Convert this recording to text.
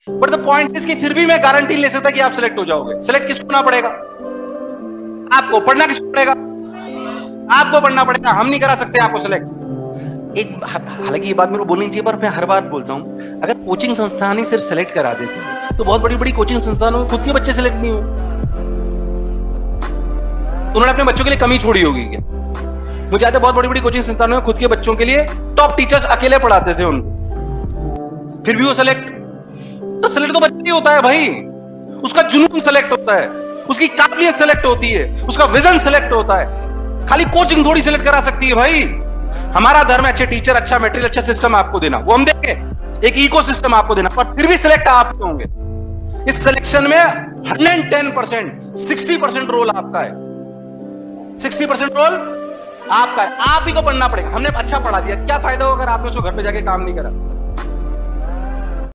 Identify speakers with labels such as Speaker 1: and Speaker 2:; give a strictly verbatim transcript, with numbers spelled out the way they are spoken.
Speaker 1: But the point is कि फिर भी मैं गारंटी ले सकता कि आप सिलेक्ट हो जाओगे। सिलेक्ट किसको होना पड़ेगा? आपको। पढ़ना किसको पड़ेगा? आपको पढ़ना पड़ेगा। हम नहीं करा सकते आपको सिलेक्ट। एक हालांकि ये बात मेरे को बोलनी चाहिए, पर मैं हर बार बोलता हूं, अगर कोचिंग संस्थान ही सिर्फ सेलेक्ट करा देते तो बहुत बड़ी बड़ी कोचिंग संस्थानों में खुद के बच्चे सेलेक्ट नहीं हुए। उन्होंने अपने बच्चों के लिए कमी छोड़ी होगी क्या? मुझे याद है बहुत बड़ी बड़ी कोचिंग संस्थानों में खुद के बच्चों के लिए टॉप टीचर्स अकेले पढ़ाते थे उनको, फिर भी वो सेलेक्ट। तो सेलेक्ट तो बच्चा ही होता है भाई, उसका जुनून सेलेक्ट होता है, उसकी काबिलियत सेलेक्ट होती है, उसका विजन सेलेक्ट होता है। खाली कोचिंग थोड़ी सेलेक्ट करा सकती है भाई। हमारा धर्म है अच्छे टीचर, अच्छा मटेरियल, अच्छा सिस्टम आपको देना, वो हम देंगे, एक इकोसिस्टम आपको देना, पर फिर भी सिलेक्ट आप होंगे। इस सिलेक्शन में एक सौ दस परसेंट साठ परसेंट रोल आपका है, साठ परसेंट रोल आपका है। आप ही को पढ़ना पड़ेगा। हमने अच्छा पढ़ा दिया, क्या फायदा हो अगर आपने उसको घर पे जाके काम नहीं करा?